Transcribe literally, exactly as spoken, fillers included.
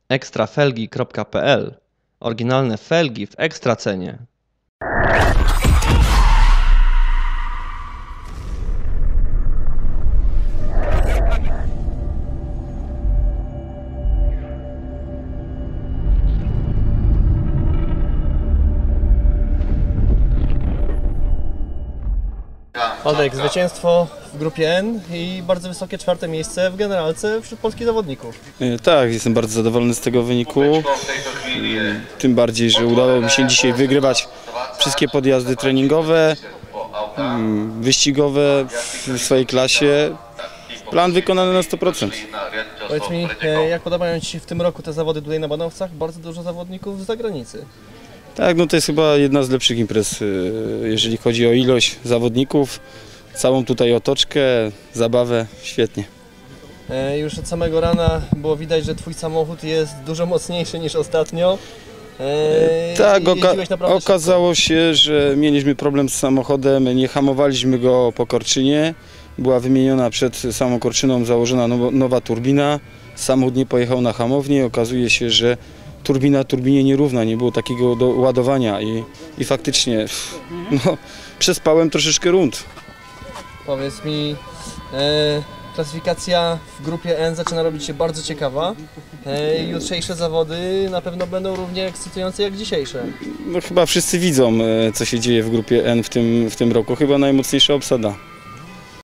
ekstrafelgi kropka pe el. Oryginalne felgi w ekstra cenie. Waldek, zwycięstwo w grupie N i bardzo wysokie czwarte miejsce w generalce wśród polskich zawodników. Tak, jestem bardzo zadowolony z tego wyniku. Tym bardziej, że udało mi się dzisiaj wygrywać wszystkie podjazdy treningowe, wyścigowe w swojej klasie. Plan wykonany na sto procent. Powiedz mi, jak podobają Ci się w tym roku te zawody tutaj na Banowcach? Bardzo dużo zawodników z zagranicy. Tak, no to jest chyba jedna z lepszych imprez, jeżeli chodzi o ilość zawodników, całą tutaj otoczkę, zabawę, świetnie. Już od samego rana było widać, że Twój samochód jest dużo mocniejszy niż ostatnio. Eee, tak, oka okazało się, że mieliśmy problem z samochodem, nie hamowaliśmy go po korczynie. Była wymieniona przed samą korczyną założona now nowa turbina, samochód nie pojechał na hamownię, okazuje się, że turbina turbinie nierówna, nie było takiego do ładowania i, i faktycznie no, przespałem troszeczkę rund. Powiedz mi, e, klasyfikacja w grupie N zaczyna robić się bardzo ciekawa. E, jutrzejsze zawody na pewno będą równie ekscytujące jak dzisiejsze. No, chyba wszyscy widzą, co się dzieje w grupie N w tym, w tym roku, chyba najmocniejsza obsada.